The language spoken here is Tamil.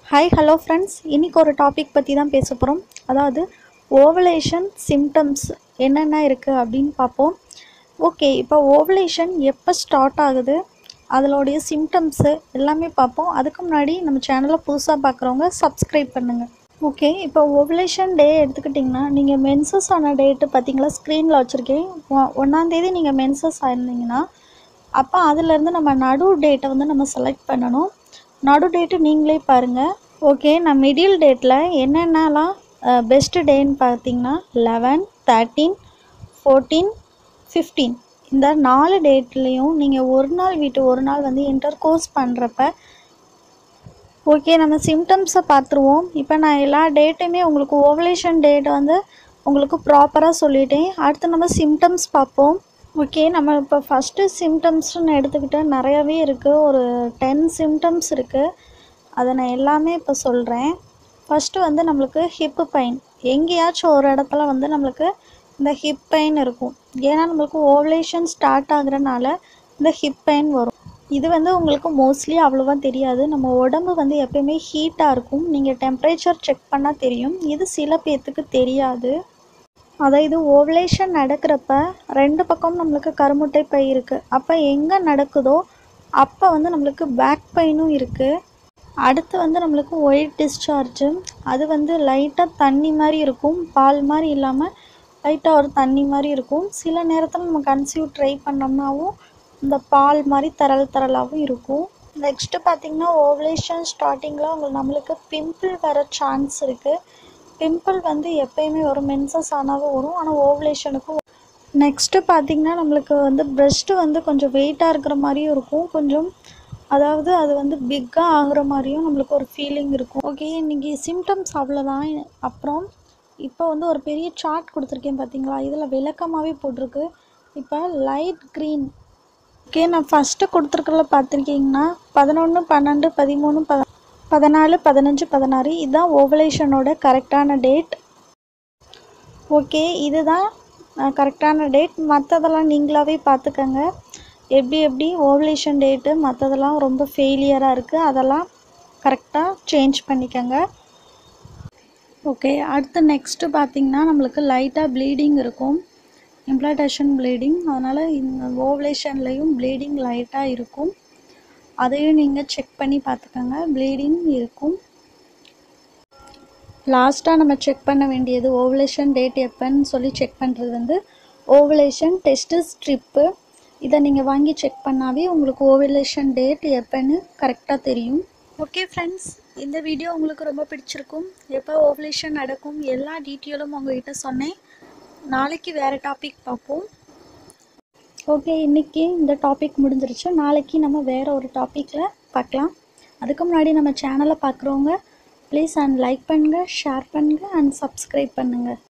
ஹாய் ஹலோ ஃப்ரெண்ட்ஸ், இன்றைக்கி ஒரு டாபிக் பற்றி தான் பேச போகிறோம். அதாவது ஓவலேஷன் சிம்டம்ஸ் என்னென்ன இருக்குது அப்படின்னு பார்ப்போம். ஓகே, இப்போ ஓவலேஷன் எப்போ ஸ்டார்ட் ஆகுது, அதோடைய சிம்டம்ஸு எல்லாமே பார்ப்போம். அதுக்கு முன்னாடி நம்ம சேனலை புதுசாக பார்க்குறவங்க சப்ஸ்கிரைப் பண்ணுங்கள். ஓகே, இப்போ ஓவலேஷன் டே எடுத்துக்கிட்டிங்கன்னா, நீங்கள் மென்சஸ் ஆன டேட்டு பார்த்தீங்களா, ஸ்க்ரீனில் வச்சுருக்கேன். 1ஆந்தேதி நீங்கள் மென்சஸ் ஆயிருந்தீங்கன்னா, அப்போ அதிலேருந்து நம்ம நடு டேட்டை வந்து நம்ம செலக்ட் பண்ணணும். நடு டேட்டு நீங்களே பாருங்கள். ஓகே, நான் மிடில் டேட்டில் என்னென்னலாம் பெஸ்ட்டு டேன்னு பார்த்தீங்கன்னா 11, 13, 14, 15 இந்த 4 டேட்லேயும் நீங்கள் ஒரு நாள் விட்டு ஒரு நாள் வந்து இன்டர்கோர்ஸ் பண்ணுறப்ப ஓகே நம்ம சிம்டம்ஸை பார்த்துருவோம். இப்போ நான் எல்லா டேட்டுமே உங்களுக்கு ஓவலேஷன் டேட் வந்து உங்களுக்கு ப்ராப்பராக சொல்லிட்டேன். அடுத்து நம்ம சிம்டம்ஸ் பார்ப்போம். ஓகே, நம்ம இப்போ ஃபஸ்ட்டு சிம்டம்ஸ்ன்னு எடுத்துக்கிட்டால் நிறையாவே இருக்குது. ஒரு 10 சிம்டம்ஸ் இருக்குது. அதை நான் எல்லாமே இப்போ சொல்கிறேன். ஃபஸ்ட்டு வந்து நம்மளுக்கு ஹிப்பு பெயின். எங்கேயாச்சும் ஒரு இடத்துல வந்து நம்மளுக்கு இந்த ஹிப் பெயின் இருக்கும். ஏன்னா நம்மளுக்கு ஓவலேஷன் ஸ்டார்ட் ஆகுறனால இந்த ஹிப் பெயின் வரும். இது வந்து உங்களுக்கு மோஸ்ட்லி அவ்வளோவா தெரியாது. நம்ம உடம்பு வந்து எப்பயுமே ஹீட்டாக இருக்கும். நீங்கள் டெம்ப்ரேச்சர் செக் பண்ணால் தெரியும். இது சில பேர்த்துக்கு தெரியாது. அதாவது ஓவலேஷன் நடக்கிறப்ப 2 பக்கம் நம்மளுக்கு கருமுட்டை பை இருக்குது. அப்போ எங்கே நடக்குதோ அப்போ வந்து நம்மளுக்கு பேக் பெயினும் இருக்குது. அடுத்து வந்து நம்மளுக்கு ஒயிட் டிஸ்சார்ஜு. அது வந்து லைட்டாக தண்ணி மாதிரி இருக்கும். பால் மாதிரி இல்லாமல் லைட்டாக ஒரு தண்ணி மாதிரி இருக்கும். சில நேரத்தில் நம்ம கன்சீவ் ட்ரை பண்ணோம்னாவும் இந்த பால் மாதிரி தரலாகவும் இருக்கும். நெக்ஸ்ட்டு பார்த்திங்கன்னா ஓவலேஷன் ஸ்டார்டிங்கில் நம்மளுக்கு பிம்பிள் வர சான்ஸ் இருக்குது. பிம்பிள் வந்து எப்பயுமே வரும், மென்சஸ் ஆனாலும் வரும், ஆனால் ஓவலேஷனுக்கும். நெக்ஸ்ட்டு பார்த்திங்கன்னா நம்மளுக்கு வந்து ப்ரெஸ்ட்டு வந்து கொஞ்சம் வெயிட்டாக இருக்கிற மாதிரியும் இருக்கும். கொஞ்சம் அதாவது அது வந்து பிக்காக ஆகுற மாதிரியும் நம்மளுக்கு ஒரு ஃபீலிங் இருக்கும். ஓகே, இன்றைக்கி சிம்டம்ஸ் அவ்வளோதான். அப்புறம் இப்போ வந்து ஒரு பெரிய சார்ட் கொடுத்துருக்கேன் பார்த்தீங்களா, இதில் விளக்கமாகவே போட்டிருக்கு. இப்போ லைட் க்ரீன். ஓகே, நான் ஃபஸ்ட்டு கொடுத்துருக்கல பார்த்துருக்கீங்கன்னா 11, 12, 13, 14, 15, 16 இதுதான் ஓவலேஷனோட கரெக்டான டேட். ஓகே, இதுதான் கரெக்டான டேட். மற்றதெல்லாம் நீங்களாகவே பார்த்துக்கங்க. எப்படி ஓவலேஷன் டேட்டு மற்றதெல்லாம் ரொம்ப ஃபெயிலியராக இருக்குது, அதெல்லாம் கரெக்டாக சேஞ்ச் பண்ணிக்கோங்க. ஓகே, அடுத்து நெக்ஸ்ட்டு பார்த்திங்கன்னா நம்மளுக்கு லைட்டாக ப்ளீடிங் இருக்கும், இம்ப்ளான்டேஷன் ப்ளீடிங். அதனால் இந்த ஓவலேஷன்லேயும் ப்ளீடிங் லைட்டாக இருக்கும். அதையும் நீங்கள் செக் பண்ணி பார்த்துக்கோங்க, ப்ளீடிங் இருக்கும். லாஸ்ட்டாக நம்ம செக் பண்ண வேண்டியது ஓவலேஷன் டேட் எப்போன்னு சொல்லி செக் பண்ணுறது வந்து ஓவலேஷன் டெஸ்ட்டு ஸ்ட்ரிப்பு. இதை நீங்கள் வாங்கி செக் பண்ணாவே உங்களுக்கு ஓவலேஷன் டேட் எப்போன்னு கரெக்டாக தெரியும். ஓகே ஃப்ரெண்ட்ஸ், இந்த வீடியோ உங்களுக்கு ரொம்ப பிடிச்சிருக்கும். எப்போ ஓவலேஷன் நடக்கும் எல்லா டீட்டெயிலும் உங்கள்கிட்ட சொன்னேன். நாளைக்கு வேறு டாபிக் பார்ப்போம். ஓகே, இன்றைக்கி இந்த டாபிக் முடிஞ்சிருச்சு. நாளைக்கு நம்ம வேறு ஒரு டாப்பிக்கில் பார்க்கலாம். அதுக்கு முன்னாடி நம்ம சேனலை பார்க்குறவங்க ப்ளீஸ் லைக் பண்ணுங்கள், ஷேர் பண்ணுங்கள் அண்ட் சப்ஸ்கிரைப் பண்ணுங்கள்.